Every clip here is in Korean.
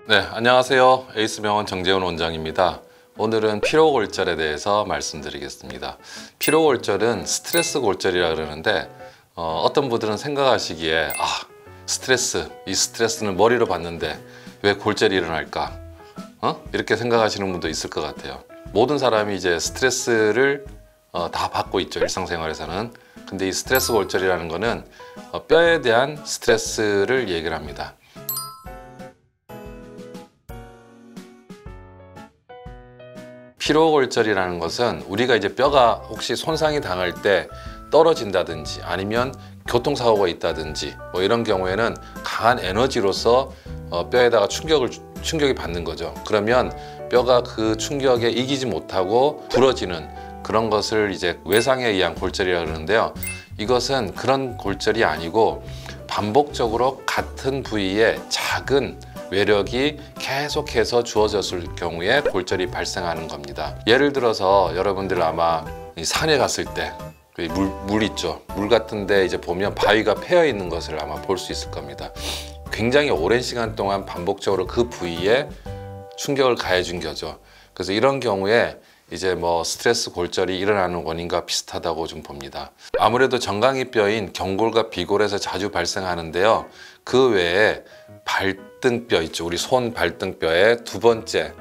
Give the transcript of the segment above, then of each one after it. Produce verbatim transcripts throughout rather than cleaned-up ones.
네, 안녕하세요. 에이스병원 정재훈 원장입니다. 오늘은 피로골절에 대해서 말씀드리겠습니다. 피로골절은 스트레스 골절이라 그러는데 어, 어떤 분들은 생각하시기에 아, 스트레스, 이 스트레스는 머리로 받는데 왜 골절이 일어날까? 어? 이렇게 생각하시는 분도 있을 것 같아요. 모든 사람이 이제 스트레스를 어, 다 받고 있죠, 일상생활에서는. 근데 이 스트레스 골절이라는 거는 어, 뼈에 대한 스트레스를 얘기를 합니다. 피로골절이라는 것은 우리가 이제 뼈가 혹시 손상이 당할 때 떨어진다든지 아니면 교통사고가 있다든지 뭐 이런 경우에는 강한 에너지로서 어, 뼈에다가 충격을 충격이 받는 거죠. 그러면 뼈가 그 충격에 이기지 못하고 부러지는 그런 것을 이제 외상에 의한 골절이라고 그러는데요. 이것은 그런 골절이 아니고 반복적으로 같은 부위에 작은 외력이 계속해서 주어졌을 경우에 골절이 발생하는 겁니다. 예를 들어서 여러분들 아마 산에 갔을 때 물, 물 있죠. 물 같은데 이제 보면 바위가 패여 있는 것을 아마 볼 수 있을 겁니다. 굉장히 오랜 시간 동안 반복적으로 그 부위에 충격을 가해준 거죠. 그래서 이런 경우에 이제 뭐 스트레스 골절이 일어나는 원인과 비슷하다고 좀 봅니다. 아무래도 정강이 뼈인 경골과 비골에서 자주 발생하는데요. 그 외에 발등뼈 있죠. 우리 손 발등뼈의 두 번째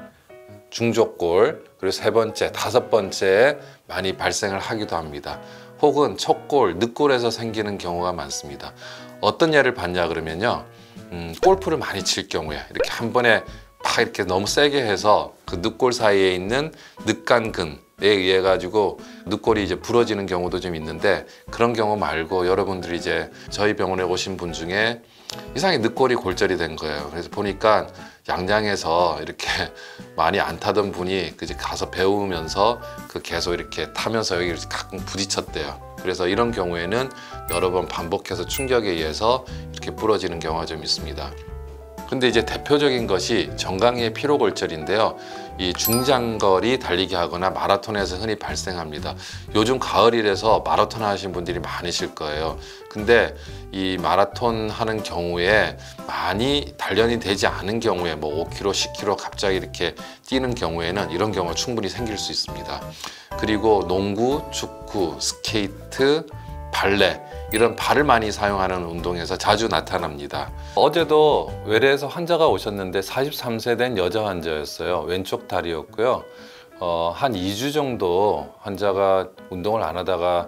중족골, 그리고 세 번째, 다섯 번째에 많이 발생을 하기도 합니다. 혹은 척골, 늑골에서 생기는 경우가 많습니다. 어떤 예를 봤냐 그러면요. 음, 골프를 많이 칠 경우에 이렇게 한 번에 팍 이렇게 너무 세게 해서 그 늑골 사이에 있는 늑간근에 의해 가지고 늑골이 이제 부러지는 경우도 좀 있는데, 그런 경우 말고 여러분들이 이제 저희 병원에 오신 분 중에 이상하게 늑골이 골절이 된 거예요. 그래서 보니까 양양에서 이렇게 많이 안 타던 분이 이제 가서 배우면서 그 계속 이렇게 타면서 여기 가끔 부딪혔대요. 그래서 이런 경우에는 여러 번 반복해서 충격에 의해서 이렇게 부러지는 경우가 좀 있습니다. 근데 이제 대표적인 것이 정강이의 피로골절인데요. 이 중장거리 달리기 하거나 마라톤에서 흔히 발생합니다. 요즘 가을이라서 마라톤 하시는 분들이 많으실 거예요. 근데 이 마라톤 하는 경우에 많이 단련이 되지 않은 경우에 뭐 오 킬로미터, 십 킬로미터 갑자기 이렇게 뛰는 경우에는 이런 경우가 충분히 생길 수 있습니다. 그리고 농구, 축구, 스케이트, 발레 이런 발을 많이 사용하는 운동에서 자주 나타납니다. 어제도 외래에서 환자가 오셨는데 사십삼 세 된 여자 환자였어요. 왼쪽 다리였고요. 어, 한 이 주 정도 환자가 운동을 안 하다가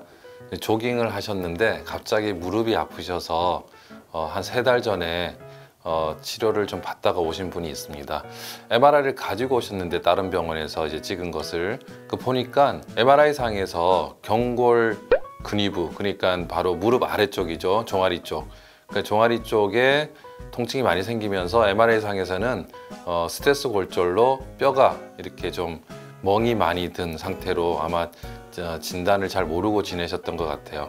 조깅을 하셨는데 갑자기 무릎이 아프셔서 어, 한 세 달 전에 어, 치료를 좀 받다가 오신 분이 있습니다. 엠알아이를 가지고 오셨는데 다른 병원에서 이제 찍은 것을 그 보니까 엠알아이 상에서 경골 근위부, 그러니까 바로 무릎 아래쪽이죠. 종아리 쪽. 그러니까 종아리 쪽에 통증이 많이 생기면서 엠알아이 상에서는 어, 스트레스 골절로 뼈가 이렇게 좀 멍이 많이 든 상태로 아마 진단을 잘 모르고 지내셨던 것 같아요.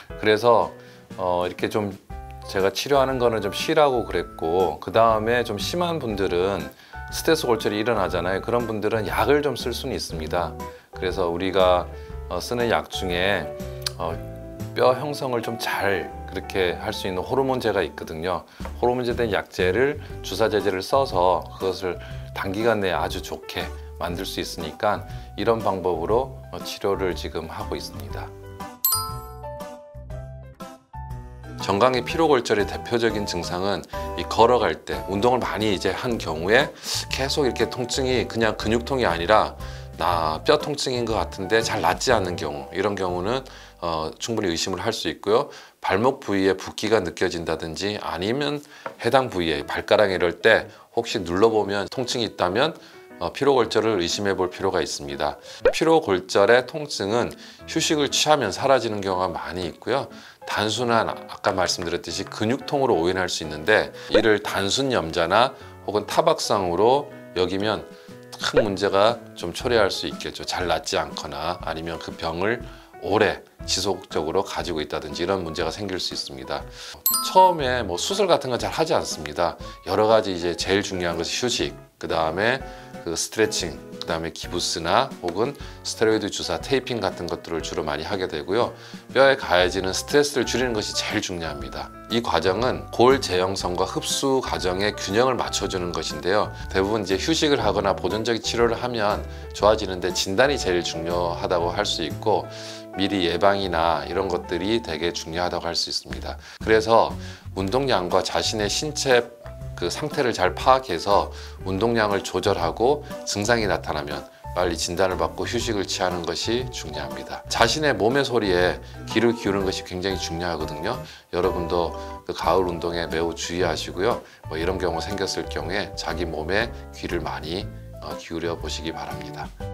그래서 어, 이렇게 좀 제가 치료하는 거는 좀 쉬라고 그랬고, 그 다음에 좀 심한 분들은 스트레스 골절이 일어나잖아요. 그런 분들은 약을 좀 쓸 수는 있습니다. 그래서 우리가 어, 쓰는 약 중에 어, 뼈 형성을 좀 잘 그렇게 할 수 있는 호르몬제가 있거든요. 호르몬제 된 약제를 주사제제를 써서 그것을 단기간 내에 아주 좋게 만들 수 있으니까 이런 방법으로 치료를 지금 하고 있습니다. 정강이 피로골절의 대표적인 증상은 이 걸어갈 때 운동을 많이 이제 한 경우에 계속 이렇게 통증이 그냥 근육통이 아니라 나 뼈 통증인 것 같은데 잘 낫지 않는 경우, 이런 경우는 어, 충분히 의심을 할 수 있고요. 발목 부위에 붓기가 느껴진다든지 아니면 해당 부위에 발가락 이럴 때 혹시 눌러보면 통증이 있다면 어, 피로골절을 의심해 볼 필요가 있습니다. 피로골절의 통증은 휴식을 취하면 사라지는 경우가 많이 있고요. 단순한 아까 말씀드렸듯이 근육통으로 오인할 수 있는데, 이를 단순 염자나 혹은 타박상으로 여기면 큰 문제가 좀 초래할 수 있겠죠. 잘 낫지 않거나 아니면 그 병을 오래 지속적으로 가지고 있다든지 이런 문제가 생길 수 있습니다. 처음에 뭐 수술 같은 건 잘 하지 않습니다. 여러 가지 이제 제일 중요한 것이 휴식, 그 다음에 그 스트레칭, 그 다음에 기부스나 혹은 스테로이드 주사, 테이핑 같은 것들을 주로 많이 하게 되고요. 뼈에 가해지는 스트레스를 줄이는 것이 제일 중요합니다. 이 과정은 골 재형성과 흡수 과정의 균형을 맞춰주는 것인데요. 대부분 이제 휴식을 하거나 보존적인 치료를 하면 좋아지는데 진단이 제일 중요하다고 할 수 있고 미리 예방이나 이런 것들이 되게 중요하다고 할 수 있습니다. 그래서 운동량과 자신의 신체 그 상태를 잘 파악해서 운동량을 조절하고 증상이 나타나면 빨리 진단을 받고 휴식을 취하는 것이 중요합니다. 자신의 몸의 소리에 귀를 기울이는 것이 굉장히 중요하거든요. 여러분도 그 가을 운동에 매우 주의하시고요. 뭐 이런 경우 생겼을 경우에 자기 몸에 귀를 많이 기울여 보시기 바랍니다.